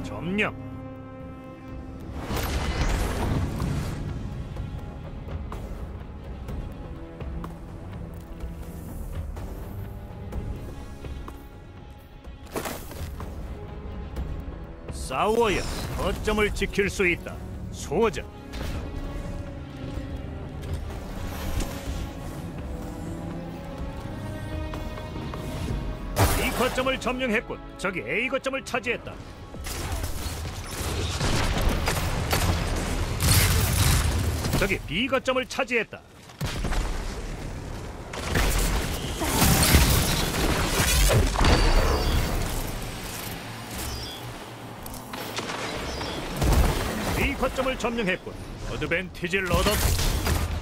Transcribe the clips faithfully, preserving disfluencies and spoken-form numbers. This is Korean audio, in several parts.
점령. 싸워야 거점을 지킬 수 있다. 소자. 이 거점을 점령했군. 저기 A 거점을 차지했다. 저기 B 거점을 차지했다. B 거점을 점령했군. 어드밴티지를 얻었다.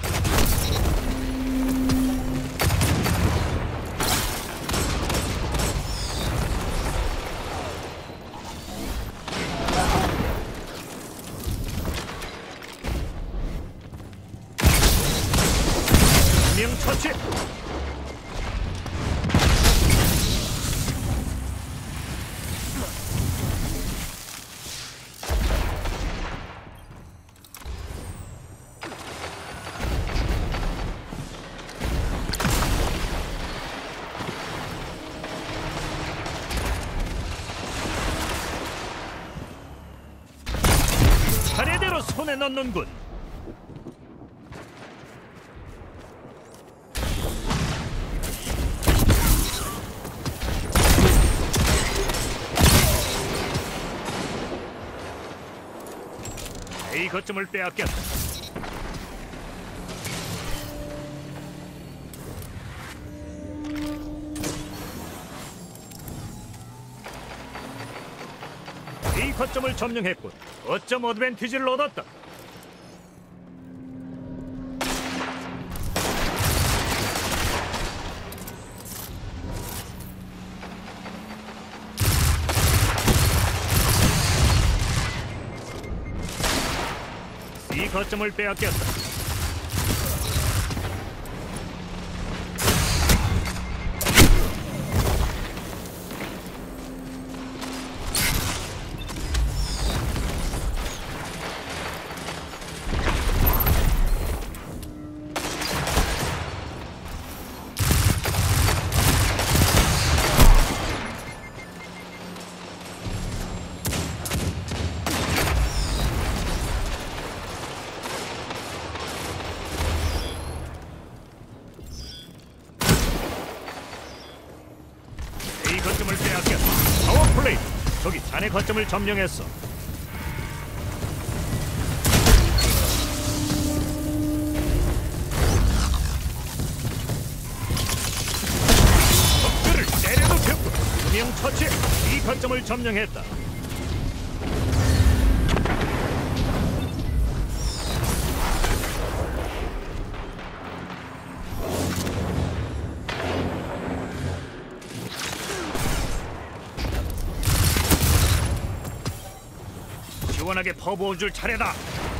처치. 차례대로 손에 넣는군. A 거점을 빼앗겼다. A 거점을 점령했군. 거점 어드밴티지를 얻었다. 이 거점을 빼앗겼다. 이 거점을 빼앗겼다. 파워플레이. 저기 자네 거점을 점령했어. 적들을 때려눕혔고 두명 처치. 이 거점을 점령했다. 시원하게 퍼부어줄 차례다.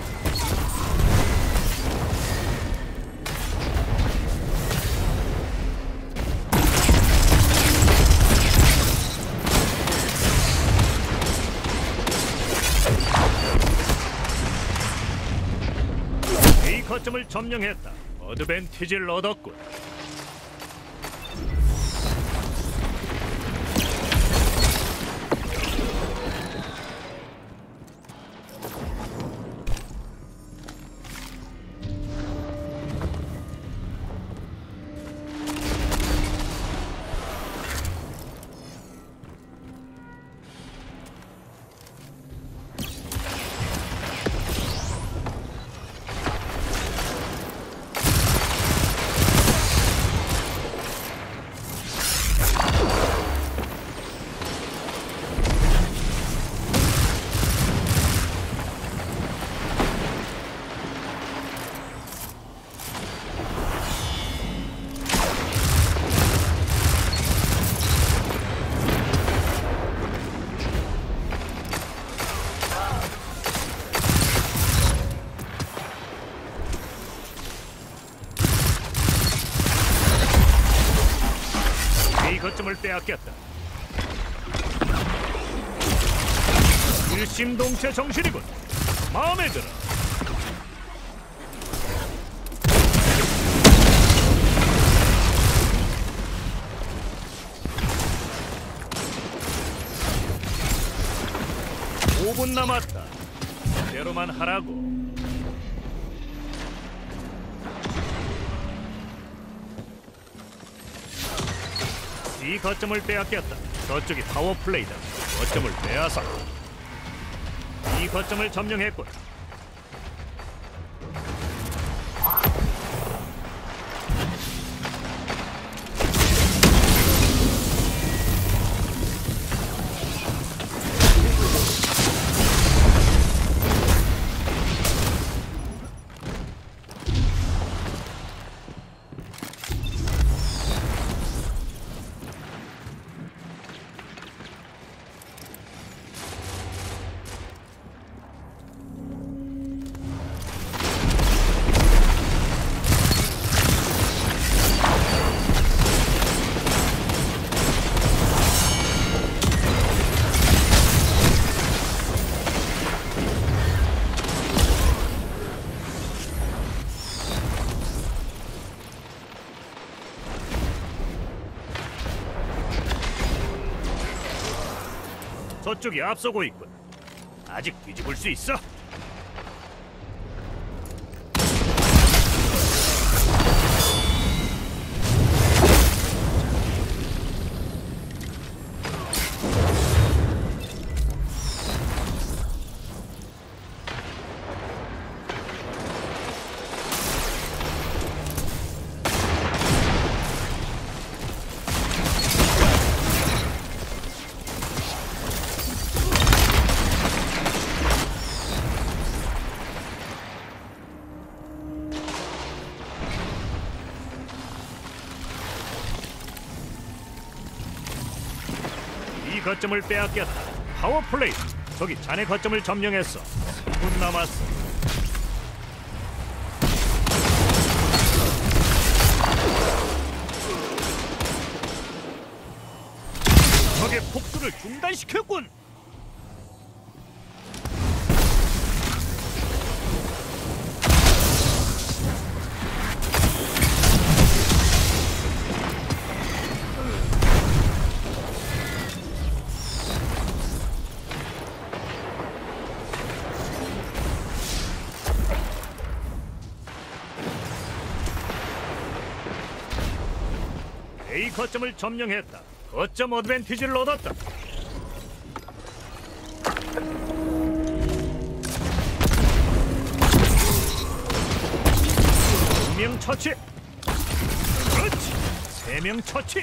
이 거점을 점령했다. 어드밴티지를 얻었군. 거점을 빼앗겼다. 일심동체 정신이군. 마음에 들어. 오 분 남았다. 대로만 하라고. 이 거점을 빼앗겼다. 저쪽이 파워플레이다. 거점을 빼앗아. 이 거점을 점령했군. 저쪽이 앞서고 있군. 아직 뒤집을 수 있어. 이 거점을 빼앗겼다. 파워플레이. 저기 자네 거점을 점령했어. 이 분 남았어. 적의 폭수를 중단시켰군. A 거점을 점령했다. 거점 어드밴티지를 얻었다. 두 명 처치. 그렇지. 세 명 처치.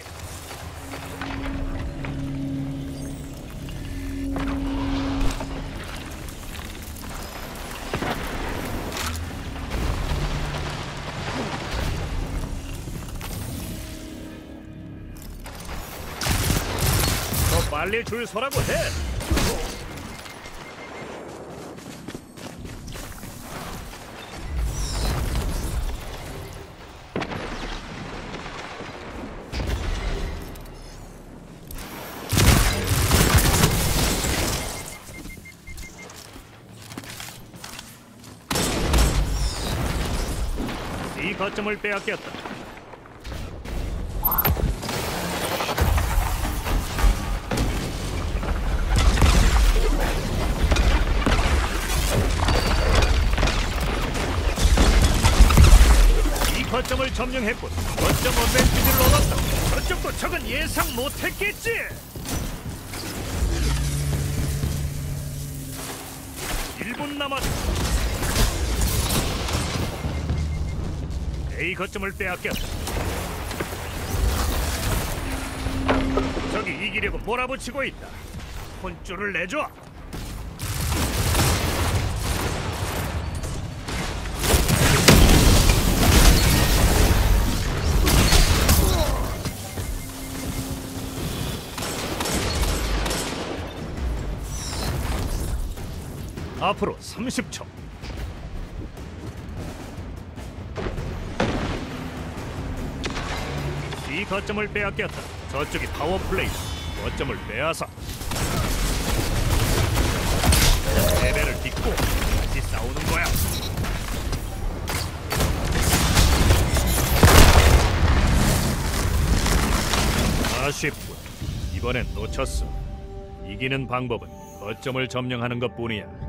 빨리 줄 서라고 해. 이 거점을 빼앗겼다. 거점을 점령했군. 거점 어드밴티지를 얻었다. 저쪽도 적은 예상 못했겠지. 일 분 남았다. A 거점을 빼앗겼다. 저기 이기려고 몰아붙이고 있다. 혼쭐을 내줘. 앞으로 삼십 초. 이 거점을 빼앗겼다. 저쪽이 파워플레이다. 거점을 빼앗아. 패배를 딛고 다시 싸우는 거야. 아쉽군. 이번엔 놓쳤어. 이기는 방법은 거점을 점령하는 것뿐이야.